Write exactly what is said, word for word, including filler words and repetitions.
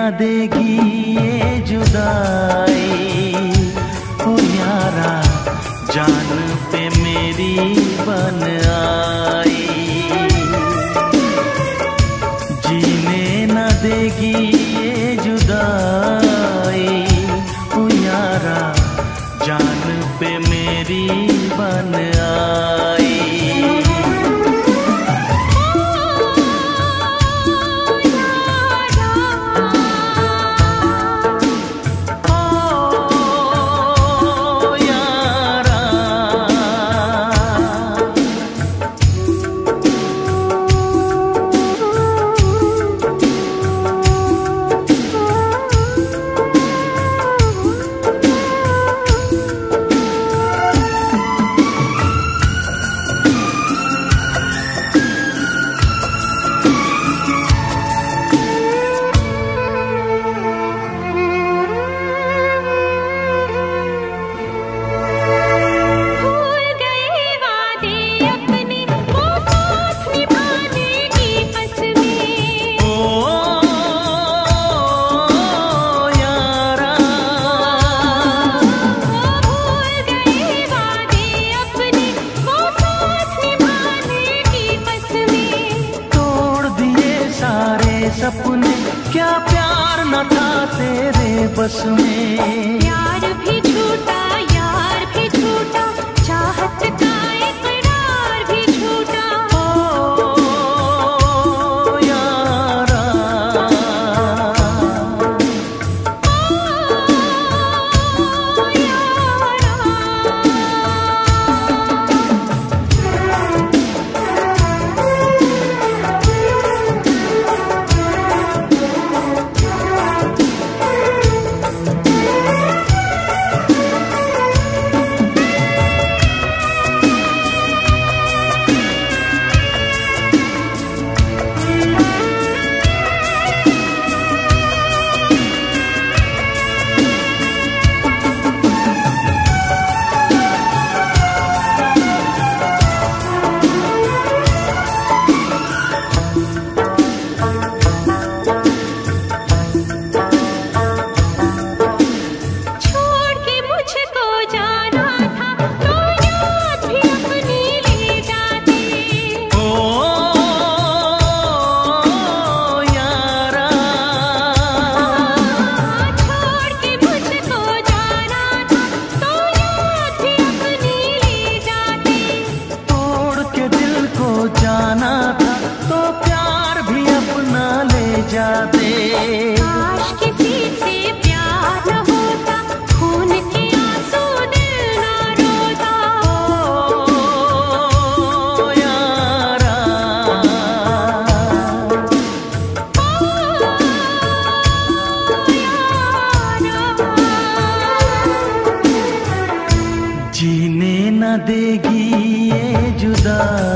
देगी ये जुदाई। ओ यारा जान पे मेरी बन आई, जीने न देगी ये जुदाई। ओ यारा जान पे मेरी बन आई। सपने क्या प्यार न था तेरे बस में। प्यार भी झूठा यार भी झूठा, चाहत का इकरार भी झूठा। ओ यारा, ओ यारा। जाना था तो प्यार भी अपना ले जाते। काश किसी से प्यार न होता, खून के आंसू दिल न रोता। ओ यारा, ओ यारा। जीने न देगी ये जुदाई।